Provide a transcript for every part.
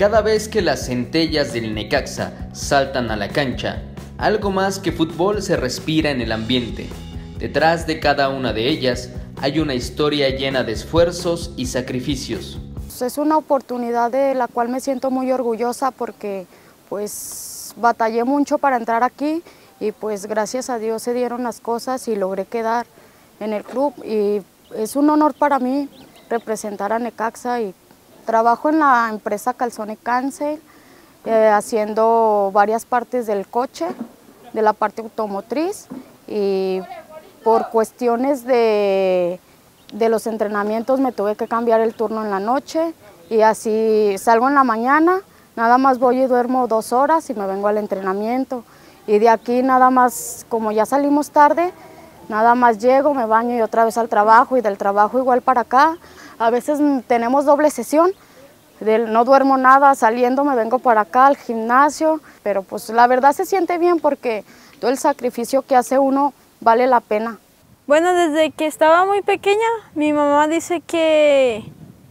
Cada vez que las centellas del Necaxa saltan a la cancha, algo más que fútbol se respira en el ambiente. Detrás de cada una de ellas hay una historia llena de esfuerzos y sacrificios. Es una oportunidad de la cual me siento muy orgullosa porque pues batallé mucho para entrar aquí y pues gracias a Dios se dieron las cosas y logré quedar en el club y es un honor para mí representar a Necaxa y trabajo en la empresa Calzone Cancel haciendo varias partes del coche, de la parte automotriz y por cuestiones de los entrenamientos me tuve que cambiar el turno en la noche y así salgo en la mañana, nada más voy y duermo 2 horas y me vengo al entrenamiento. Y de aquí nada más, como ya salimos tarde, nada más llego, me baño y otra vez al trabajo y del trabajo igual para acá. A veces tenemos doble sesión, no duermo nada, saliendo me vengo para acá al gimnasio, pero pues la verdad se siente bien porque todo el sacrificio que hace uno vale la pena. Bueno, desde que estaba muy pequeña, mi mamá dice que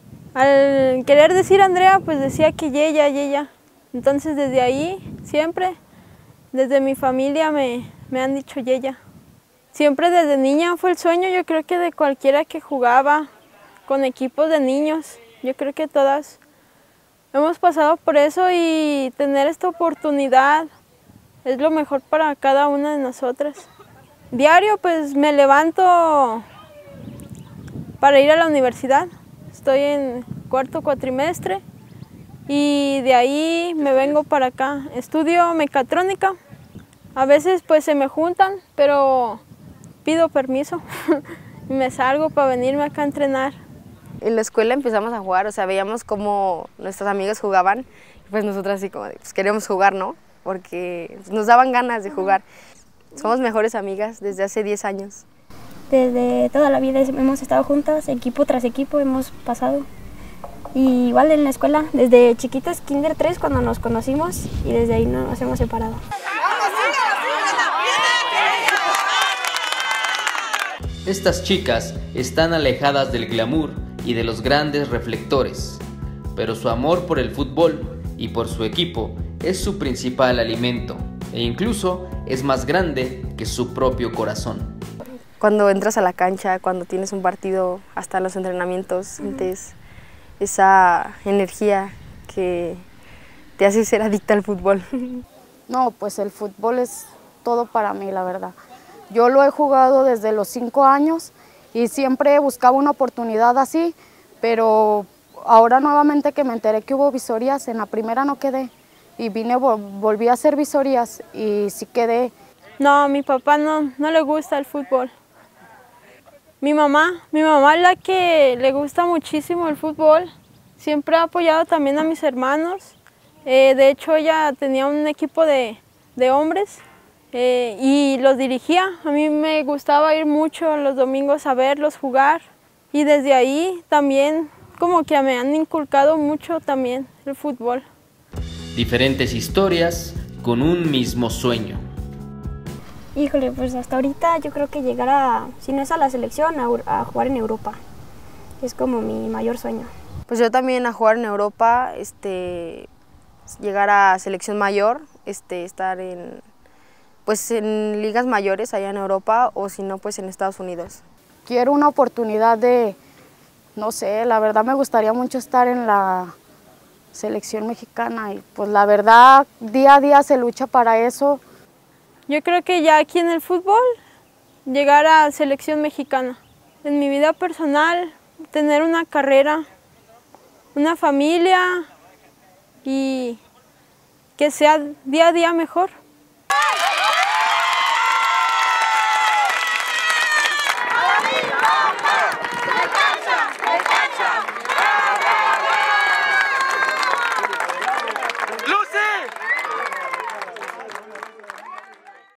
al querer decir Andrea, pues decía que Yeya, Yeya. Entonces desde ahí, siempre, desde mi familia me han dicho Yeya. Siempre desde niña fue el sueño, yo creo que de cualquiera que jugaba con equipos de niños. Yo creo que todas hemos pasado por eso y tener esta oportunidad es lo mejor para cada una de nosotras. Diario pues me levanto para ir a la universidad, estoy en cuarto cuatrimestre y de ahí me vengo para acá. Estudio mecatrónica, a veces pues se me juntan, pero pido permiso y me salgo para venirme acá a entrenar. En la escuela empezamos a jugar, o sea, veíamos cómo nuestros amigos jugaban, y pues nosotras así como de, pues queríamos jugar, ¿no? Porque nos daban ganas de jugar. Somos mejores amigas desde hace 10 años. Desde toda la vida hemos estado juntas, equipo tras equipo hemos pasado. Y igual en la escuela, desde chiquitas, Kinder 3 cuando nos conocimos y desde ahí no nos hemos separado. Estas chicas están alejadas del glamour y de los grandes reflectores, pero su amor por el fútbol y por su equipo es su principal alimento e incluso es más grande que su propio corazón. Cuando entras a la cancha, cuando tienes un partido, hasta los entrenamientos, sientes esa energía que te hace ser adicta al fútbol. No, pues el fútbol es todo para mí, la verdad. Yo lo he jugado desde los 5 años y siempre buscaba una oportunidad así, pero ahora nuevamente que me enteré que hubo visorías, en la primera no quedé y volví a hacer visorías y sí quedé. No, a mi papá no le gusta el fútbol. Mi mamá es la que le gusta muchísimo el fútbol, siempre ha apoyado también a mis hermanos. De hecho ella tenía un equipo de hombres y los dirigía. A mí me gustaba ir mucho los domingos a verlos jugar y desde ahí también como que me han inculcado mucho también el fútbol. Diferentes historias con un mismo sueño. Híjole, pues hasta ahorita yo creo que llegar a, si no es a la selección, a jugar en Europa. Es como mi mayor sueño. Pues yo también a jugar en Europa, llegar a selección mayor, estar pues en ligas mayores allá en Europa o si no pues en Estados Unidos. Quiero una oportunidad de, no sé, la verdad me gustaría mucho estar en la selección mexicana y pues la verdad día a día se lucha para eso. Yo creo que ya aquí en el fútbol llegar a selección mexicana. En mi vida personal tener una carrera, una familia y que sea día a día mejor.